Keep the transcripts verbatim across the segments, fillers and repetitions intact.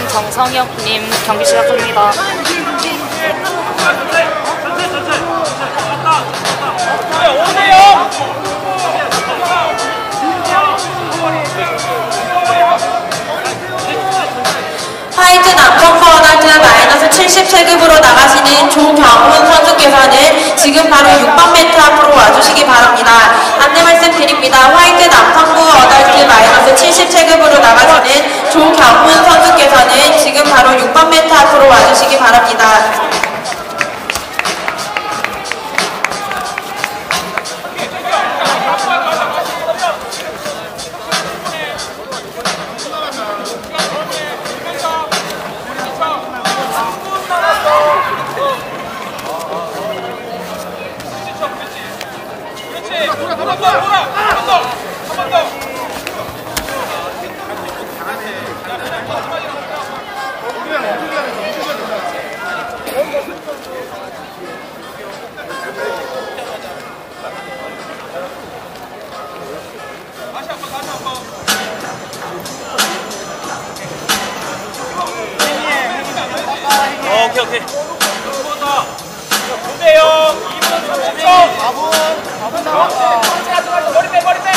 정성혁님 경기 시작합니다. 화이트 남성 퍼어널트 마이너스 칠십 체급으로 나가시는 조경훈 선수께서는 지금 바로 육 번 매트 앞으로 와주시기 바랍니다. 안내 말씀드립니다. 화이트 남성부 어덜트 마이너스 칠십 체급으로 나가시는 조경훈 선수께서는 지금 바로 육 번 매트 앞으로 와주시기 바랍니다. 오케이 오케이. 두 번 더. 두 대요. 이 분 삼십 초. 사 분. 사 분 남았다. 머리 빼 머리 빼.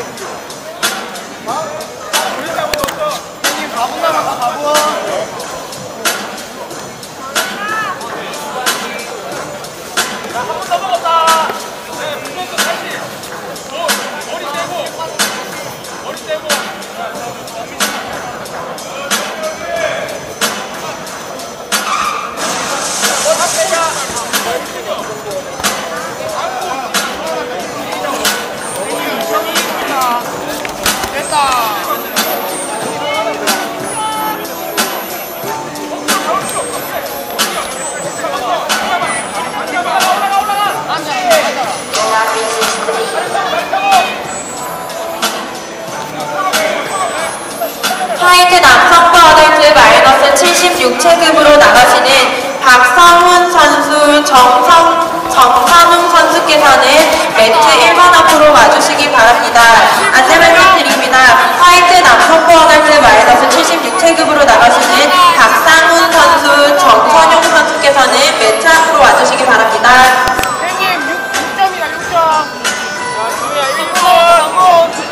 머리 빼고 넣었어. 형님 사 분 남았다. 사 분. 자, 한 분 더 먹었다. 네, 무조건 다시. 어, 머리 떼고. 머리 떼고. 화이트 남성부 어덜트 마이너스 칠십육 체급으로 나가시는 박성훈 선수, 정성, 정선웅 선수께서는 매트 일 번 앞으로 와주시기 바랍니다. 안내 말씀드립니다. 화이트 남성부 어덜트 마이너스 칠십육 체급으로 나가시는 박상훈 선수, 정선용 선수께서는 매트 앞으로 와주시기 바랍니다. 형님 육 점이다 육 점. 자, 주희야 일 분.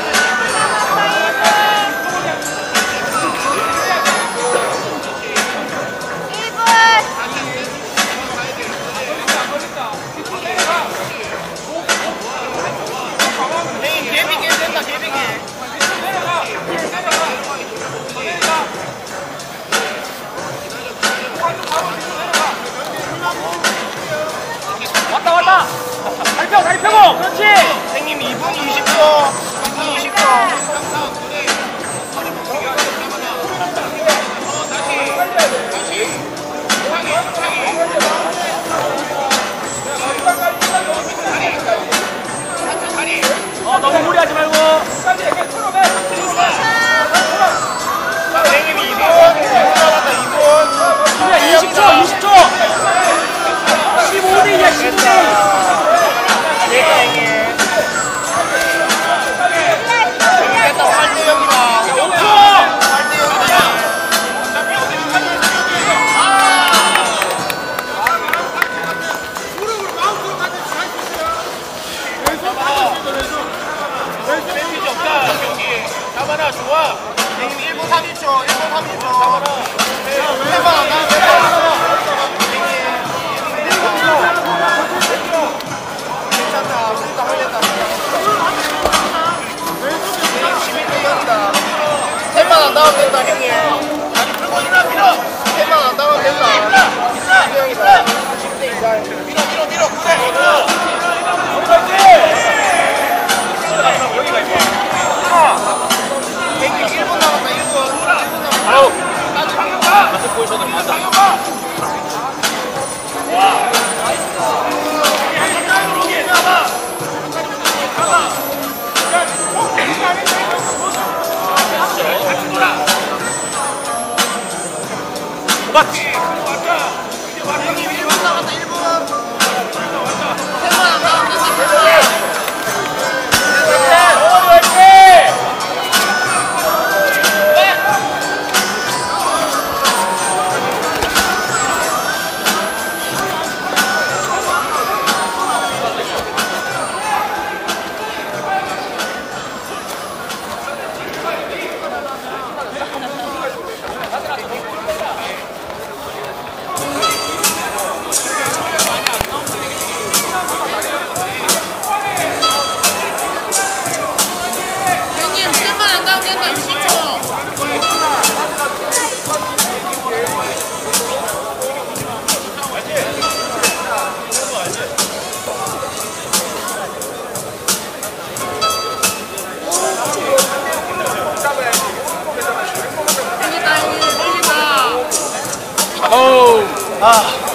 왔다 왔다. 다리 펴고 다리 펴고. 그렇지. 형님 이 분 이십 초. 이 분 이십 초. 어 너무 무리하지 말고. 끝까지 이렇게 틀어내. 자 형님 이 분. 이 분 남았다 이 분. 그래 이십 초 이십 초. 십오 대야 십오 대. 네 형님. 잡아라 좋아. 형님 일 분 삼십 초 일 분 삼십 초 잡아라. 해봐 나 괜찮다. 우리도 하겠다. 십일 대 영이다. 템만 안 나오면 된다 형님. 아니 풀고 밀어 밀어. 템만 안 나오면 된다. 십일 대 영이다. 십 대 이다. 밀어 밀어 밀어. 그래. 여기가 있어. 일 분 남았다 일 분. 아우. 나도 보여줘도 맞아. 와. 맞지? 형님 일 분 남았다 일 분. 세 번 안 남았다. 어우. 아.